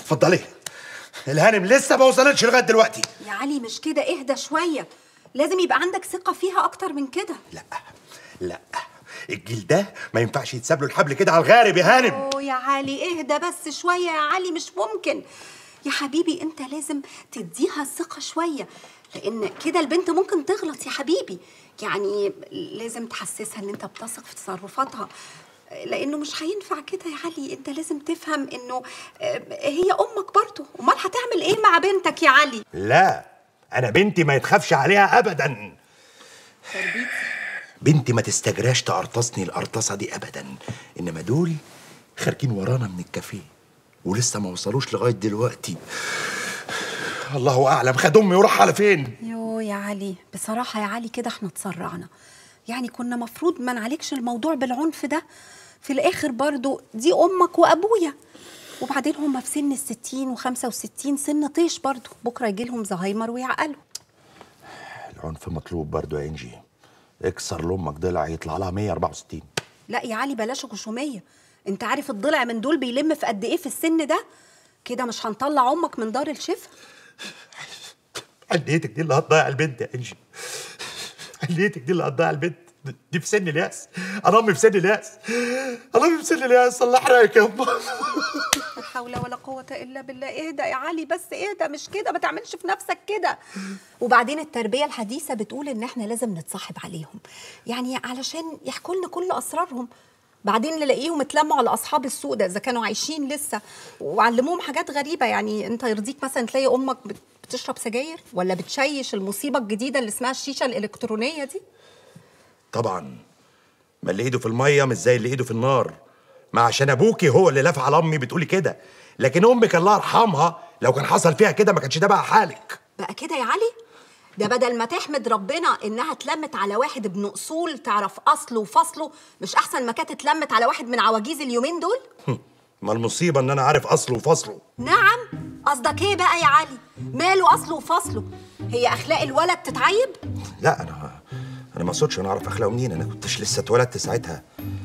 اتفضلي. الهانم لسه ما وصلتش لغايه دلوقتي. يا علي مش كده، اهدى شويه، لازم يبقى عندك ثقه فيها اكتر من كده. لا الجيل ده ما ينفعش يتساب له الحبل كده على الغارب يا هانم. اوه يا علي اهدى بس شويه يا علي، مش ممكن يا حبيبي، انت لازم تديها الثقه شويه، لان كده البنت ممكن تغلط يا حبيبي. يعني لازم تحسسها ان انت بتثق في تصرفاتها، لانه مش هينفع كده يا علي. انت لازم تفهم انه هي امك برضه، امال هتعمل ايه مع بنتك يا علي؟ لا انا بنتي ما يتخافش عليها ابدا. تربيتي بنتي ما تستجراش تقرطصني القرطصه دي ابدا، انما دول خارجين ورانا من الكافيه ولسه ما وصلوش لغايه دلوقتي. الله اعلم خد امي وراح على فين. يو يا علي بصراحه يا علي كده احنا اتسرعنا، يعني كنا مفروض ما نعالجش الموضوع بالعنف ده. في الاخر برضو دي امك وابويا، وبعدين هم في سن ال60 و65، سن طيش برضو، بكره يجي لهم زهايمر ويعقلوا. العنف مطلوب برضو يا انجي، اكسر لامك ضلع يطلع لها 164. لا يا علي بلاش غشوميه، انت عارف الضلع من دول بيلم في قد ايه في السن ده؟ كده مش هنطلع امك من دار الشفا. عليتك دي اللي هتضيع البنت يا انجي، عليتك دي اللي هتضيع البنت. دي في سن الياس، انا امي في سن الياس، انا امي في سن الياس. الله يحرقك يا امه. لا حول ولا قوه الا بالله. اهدى يا علي بس اهدى، مش كده، ما تعملش في نفسك كده. وبعدين التربيه الحديثه بتقول ان احنا لازم نتصاحب عليهم، يعني علشان يحكوا لنا كل اسرارهم، بعدين نلاقيهم اتلموا على اصحاب السوق ده اذا كانوا عايشين لسه، وعلموهم حاجات غريبه. يعني انت يرضيك مثلا تلاقي امك بتشرب سجاير ولا بتشيش المصيبه الجديده اللي اسمها الشيشه الالكترونيه دي؟ طبعا، ما اللي ايده في الميه مش زي اللي ايده في النار. ما عشان ابوكي هو اللي لف على امي بتقولي كده، لكن امك الله يرحمها لو كان حصل فيها كده ما كانش ده بقى حالك. بقى كده يا علي؟ ده بدل ما تحمد ربنا انها اتلمت على واحد ابن اصول تعرف اصله وفصله، مش احسن ما كانت اتلمت على واحد من عواجيز اليومين دول؟ ما المصيبه ان انا عارف اصله وفصله. نعم، قصدك ايه بقى يا علي؟ ماله اصله وفصله؟ هي اخلاق الولد تتعيب؟ لا انا ما اقصدش انا اعرف اخلاقه منين، انا كنتش لسه اتولدت ساعتها.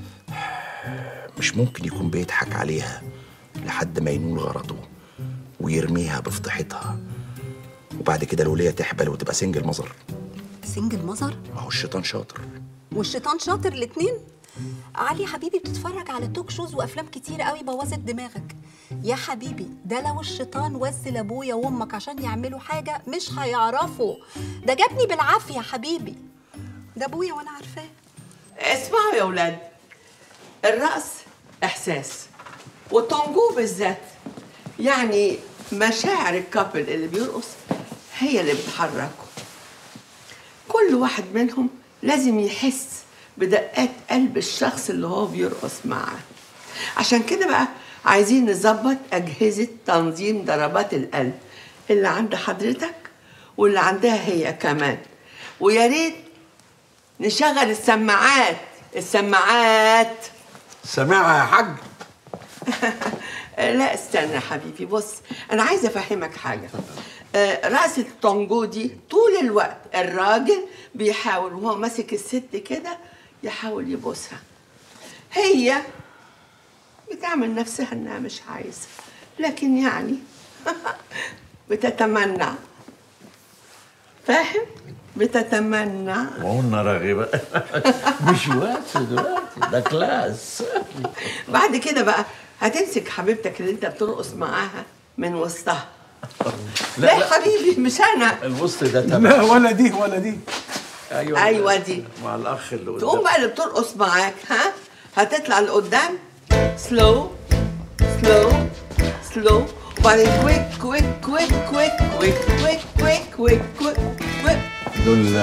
مش ممكن يكون بيضحك عليها لحد ما ينول غرضه ويرميها بفضيحتها، وبعد كده الوليه تحبل وتبقى سنجل مزر. سنجل مزر؟ ما هو الشيطان شاطر والشيطان شاطر الاتنين. علي حبيبي بتتفرج على توك شوز وافلام كتير قوي بوظت دماغك يا حبيبي. ده لو الشيطان وزل ابويا وامك عشان يعملوا حاجه مش هيعرفوا، ده جابني بالعافيه يا حبيبي، ده ابويا وانا عارفاه. اسمعوا يا اولاد، الرقص احساس، والتانجو بالذات يعني مشاعر الكابل اللي بيرقص هي اللي بتحركه. كل واحد منهم لازم يحس بدقات قلب الشخص اللي هو بيرقص معاه. عشان كده بقى عايزين نظبط أجهزة تنظيم ضربات القلب اللي عند حضرتك واللي عندها هي كمان، ويا ريت نشغل السماعات. سامعها يا حاج؟ لا استنى يا حبيبي، بص أنا عايزة أفهمك حاجة. رقصة التانجو دي طول الوقت الراجل بيحاول وهو ماسك الست كده يحاول يبوسها، هي بتعمل نفسها انها مش عايزة، لكن يعني بتتمنى. فاهم؟ بتتمنى. وقلنا راغبة. مش وقت دلوقتي، ده كلاس. بعد كده بقى هتمسك حبيبتك اللي انت بترقص معاها من وسطها. لا حبيبي مش انا. الوسط ده تمام. لا ولا دي ولا دي. ايوه دي مع الاخ اللي قدام. تقوم بقى اللي بترقص معاك، ها هتطلع لقدام سلو سلو سلو، وبعدين كويك كويك كويك كويك كويك كويك كويك كويك كويك كويك. دول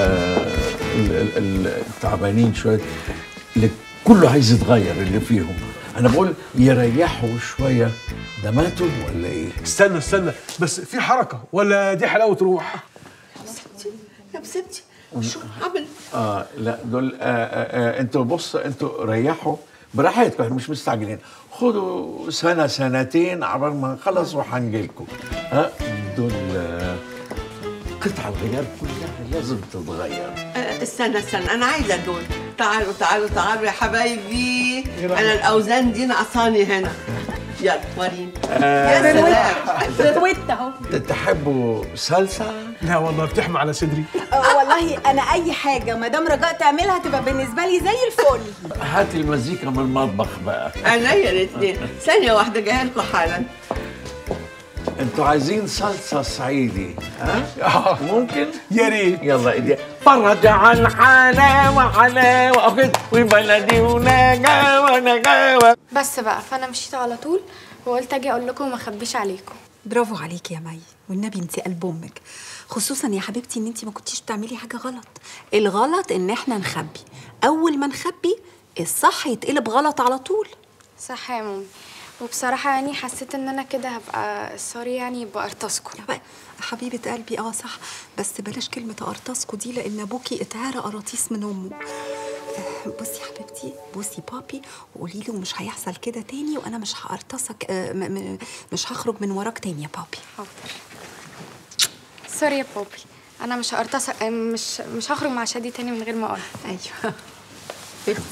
التعبانين شويه، اللي كله عايز يتغير اللي فيهم. انا بقول يريحوا شويه. ده ماتوا ولا ايه؟ استنى بس في حركه ولا دي حلاوه روح؟ يا بسبتي شو عمل؟ لا دول انتوا بص، انتوا ريحوا براحتكم، مش مستعجلين. خدوا سنه سنتين عبال ما نخلص وهنجيلكم. دول قطع الغيار كلها لازم تتغير. استنى انا عايزه دول. تعالوا يا حبايبي، انا الاوزان دي ناقصاني هنا. يلا وريني. يا سلام. برويت اهو. تحبوا صلصه؟ لا والله بتحمى على صدري. والله انا اي حاجه ما دام رجاء تعملها تبقى بالنسبه لي زي الفل. هات المزيكا من المطبخ بقى. عينيا الاثنين. ثانيه واحده جايه لكم حالا. انتوا عايزين صلصه صعيدي ها؟ ممكن؟ يا ريت. يلا ايدي فرج عن حلاوه حلاوه اخد وبلدي ونجاوه نجاوه. بس بقى فانا مشيت على طول وقلت اجي اقول لكم وما اخبيش عليكم. برافو عليكي يا مي، والنبي انت قلب امك، خصوصا يا حبيبتي ان انت ما كنتيش بتعملي حاجه غلط. الغلط ان احنا نخبي، اول ما نخبي الصح يتقلب غلط على طول. صح يا مامي، وبصراحه يعني حسيت ان انا كده هبقى سوري يعني بقرطسكم. يا بقى حبيبه قلبي صح، بس بلاش كلمه قرطسكو دي لان ابوكي اتهرى قراطيس من امه. بصي يا حبيبتي، بصي بابي وقولي له مش هيحصل كده تاني وانا مش هقرطسك، مش هخرج من وراك تاني يا بابي. حاضر. سوري يا بابي، انا مش هقرطسك، مش هخرج مع شادي تاني من غير ما اقول. ايوه حبيبتي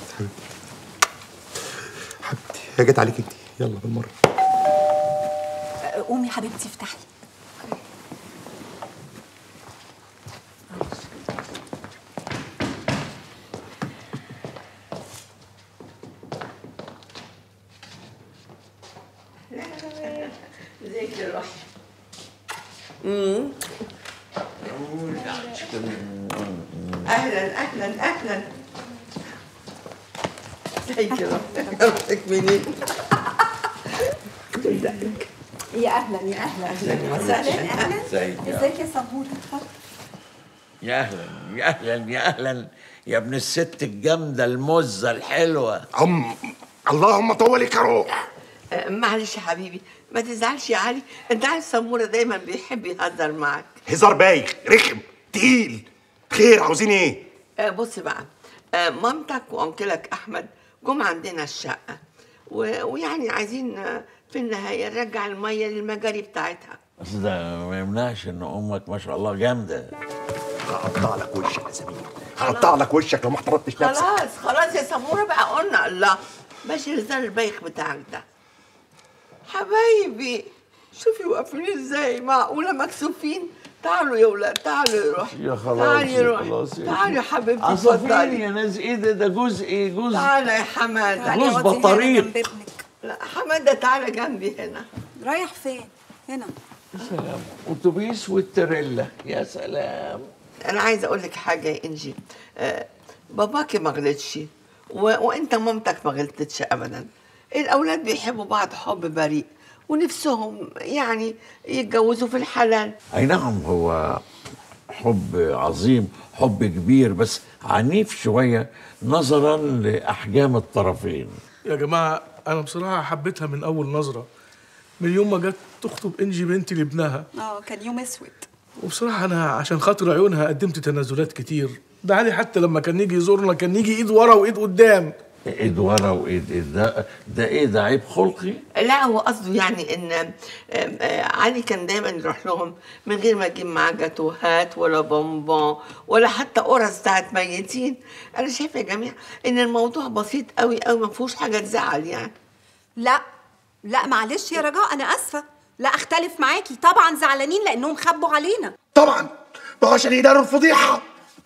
هي جت عليك انت، يلا بالمره. قومي يا حبيبتي افتحي. ازيك يا روحي؟ اهلا اهلا اهلا. ازيك يا روحي؟ روحك منين؟ يا اهلا يا اهلا. اهلا ازيك يا سموره؟ اتفضل. يا اهلا يا اهلا يا اهلا يا ابن الست الجامده المزه الحلوه. اللهم طولك يا روح. معلش يا حبيبي، ما تزعلش يا علي، انت عارف سموره دايما بيحب يهزر معاك. هزار بايخ رخم تقيل. خير عاوزين ايه؟ بص بقى، مامتك وانكلك احمد جم عندنا الشقه ويعني عايزين في النهايه نرجع الميه للمجاري بتاعتها. بس ده ما يمنعش ان امك ما شاء الله جامده. هقطع لك وشك يا زميلي، هقطع لك وشك لو ما احترمتش نفسك. خلاص يا سموره بقى، قلنا الله باش الهزار البايخ بتاعك ده. حبايبي شوفي واقفين ازاي، معقوله مكسوفين؟ تعالوا يا ولاد، تعالوا يا روحي. يا خلاص تعالي يا يا روحي، خلاص يا تعالي يا حبيبتي عصافير اتفضلي. يا ناس. ايه ده جزء تعالى يا حماده. جوز بطاريق. لا حماده تعالى جنبي هنا. رايح فين؟ هنا. سلام. اتوبيس والتريلا يا سلام. انا عايزه اقول لك حاجه يا انجي، باباكي ما غلطش وانت مامتك ما غلطتش ابدا. الاولاد بيحبوا بعض حب بريء ونفسهم يعني يتجوزوا في الحلال. اي نعم، هو حب عظيم، حب كبير، بس عنيف شويه نظرا لاحجام الطرفين. يا جماعه انا بصراحه حبيتها من اول نظره، من يوم ما جت تخطب انجي بنتي لابنها. كان يوم اسود. وبصراحه انا عشان خاطر عيونها قدمت تنازلات كتير. ده علي حتى لما كان يجي يزورنا كان يجي ايد ورا وايد قدام. ايد ورا وايد ده ايه ده؟ عيب خلقي؟ لا هو قصده يعني ان علي كان دايما يروح لهم من غير ما يجيب معاه جاتوهات ولا بونبون ولا حتى قرص بتاعت ميتين. انا شايفه يا جماعه ان الموضوع بسيط قوي قوي، ما فيهوش حاجه تزعل يعني. لا معلش يا رجاء، انا اسفه، لا اختلف معاكي، طبعا زعلانين لانهم خبوا علينا. طبعا ما هو عشان يداروا الفضيحه.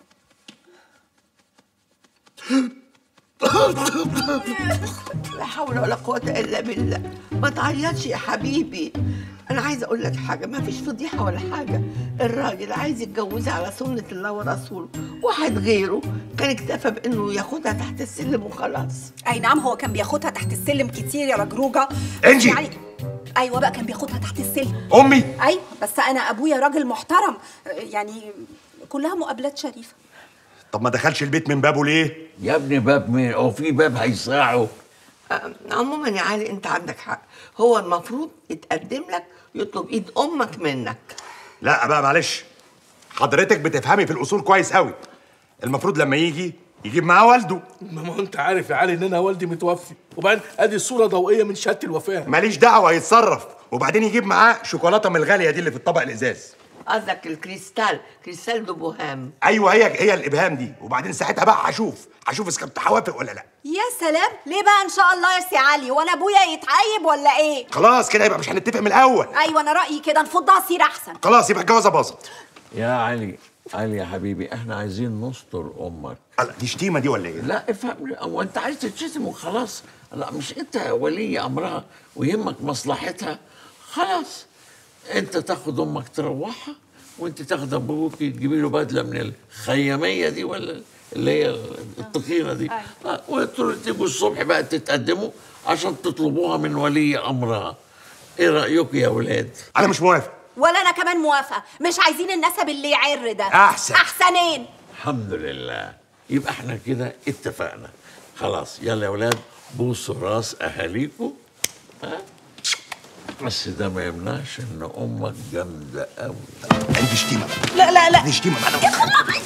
لا حول ولا قوة إلا بالله. ما تعيطش يا حبيبي. أنا عايزة أقول لك حاجة، ما فيش فضيحة ولا حاجة. الراجل عايز يتجوزها على سنة الله ورسوله، واحد غيره كان اكتفى بإنه ياخدها تحت السلم وخلاص. اي نعم، هو كان بياخدها تحت السلم كتير يا رجروجة. انجي. يعني ايوه بقى كان بياخدها تحت السلم. امي. ايوه بس انا ابويا راجل محترم، يعني كلها مقابلات شريفه. طب ما دخلش البيت من بابه ليه؟ يا ابني باب مين؟ هو في باب هيساعه؟ عموما يا علي انت عندك حق، هو المفروض يتقدم لك يطلب ايد امك منك. لا بقى معلش، حضرتك بتفهمي في الاصول كويس قوي. المفروض لما يجي يجيب معاه والده. ما هو انت عارف يا علي ان انا والدي متوفي، وبعدين ادي الصوره ضوئيه من شهاده الوفاه. ماليش دعوه، هيتصرف. وبعدين يجيب معاه شوكولاته من الغاليه دي اللي في الطبق الازاز. قصدك الكريستال، كريستال دو بوهام. ايوه هي الابهام دي، وبعدين ساعتها بقى هشوف اذا كنت هوافق ولا لا. يا سلام، ليه بقى ان شاء الله يا سي علي؟ وانا ابويا يتعيب ولا ايه؟ خلاص كده يبقى مش هنتفق من الاول. ايوه انا رايي كده نفضها سير احسن. خلاص يبقى الجوازه باظت. يا علي يا حبيبي، احنا عايزين نستر امك. دي شتيمه دي ولا ايه؟ لا افهمني، هو انت عايز تتشتم وخلاص؟ لا، مش انت ولي امرها ويهمك مصلحتها؟ خلاص انت تاخد امك تروحها، وانت تاخد ابوك تجيبي له بدله من الخياميه دي، ولا اللي هي التخينه دي، وتيجوا الصبح بقى تتقدموا عشان تطلبوها من ولي امرها. ايه رايكم يا ولاد؟ انا مش موافق. ولا انا كمان موافقه، مش عايزين النسب اللي يعر ده. احسنين. الحمد لله، يبقى احنا كده اتفقنا. خلاص يلا يا ولاد، بوسوا راس اهاليكم. بس ده ما يمنعش ان امك جامده قوي. عندي شتيمه. لا لا لا دي شتيمه.